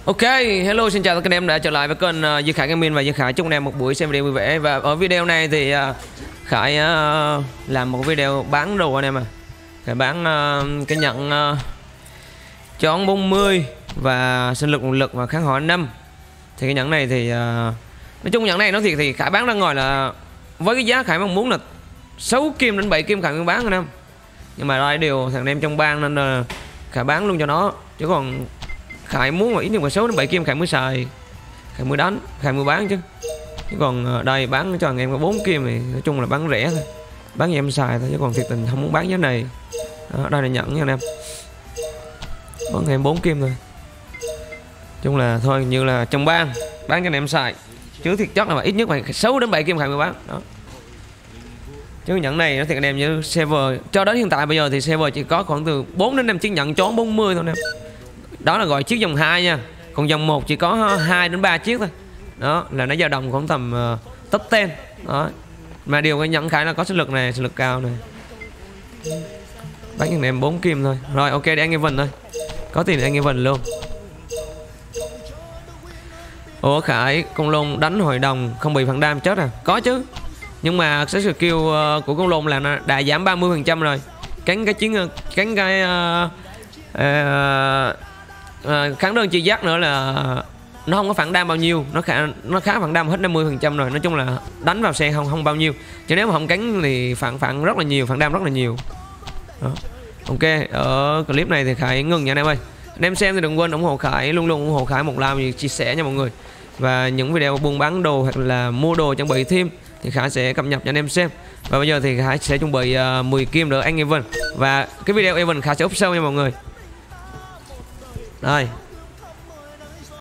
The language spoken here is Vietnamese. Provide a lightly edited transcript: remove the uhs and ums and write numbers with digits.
Ok, hello, xin chào tất cả anh em đã trở lại với kênh Duy Khải Gaming và Duy Khải chúc anh em một buổi xem video vui vẻ. Và ở video này thì Khải làm một video bán đồ anh em Khải bán cái nhận chón 40 và sinh lực nguồn lực và kháng họ 5. Thì cái nhẫn này thì nói chung nhẫn này nó thiệt thì Khải bán ra ngoài là với cái giá Khải mong muốn là 6 kim đến 7 kim Khải mới bán anh em. Nhưng mà đây điều thằng em trong bang nên là Khải bán luôn cho nó, chứ còn Khải muốn mà ít nhất là 6 đến 7 kim Khải mới xài, Khải mới đánh, Khải mới bán chứ. Chứ còn đây bán cho anh em có 4 kim thì nói chung là bán rẻ thôi, bán cho em xài thôi, chứ còn thiệt tình không muốn bán giá này. Đó, đây là nhẫn nha anh em, bán em 4 kim thôi. Chung là thôi như là trong bang bán cho anh em xài, chứ thiệt chất là ít nhất phải 6 đến 7 kim Khải mới bán đó. Chứ nhẫn này nó thiệt anh em, như server cho đến hiện tại bây giờ thì server chỉ có khoảng từ 4 đến 5 chiếc nhẫn chón 40 thôi anh em. Đó là gọi chiếc dòng 2 nha. Còn dòng 1 chỉ có 2 đến 3 chiếc thôi. Đó là nó dao động khoảng tầm top 10. Đó. Mà điều cái nhẫn Khải là có sinh lực này, sinh lực cao này. Bán cho anh em 4 kim thôi. Rồi ok, để ăn event thôi. Có tiền để ăn event luôn. Ủa Khải, con lôn đánh hội đồng không bị phản đam chết à? Có chứ. Nhưng mà cái skill của con lôn là nó đã giảm 30% rồi. Cánh cái kháng đơn chi giác nữa là nó không có phản đam bao nhiêu, nó khá phản đam hết 50% rồi. Nói chung là đánh vào xe không bao nhiêu, chứ nếu mà không cánh thì phản rất là nhiều, phản đam rất là nhiều đó. Ok, ở clip này thì Khải ngừng nha anh em ơi. Anh em xem thì đừng quên ủng hộ Khải, luôn luôn ủng hộ Khải một like, chia sẻ nha mọi người. Và những video buôn bán đồ hoặc là mua đồ trang bị thêm thì Khải sẽ cập nhật cho anh em xem. Và bây giờ thì Khải sẽ chuẩn bị 10 kim đỡ anh event, và cái video event Khải sẽ up sau nha mọi người. Rồi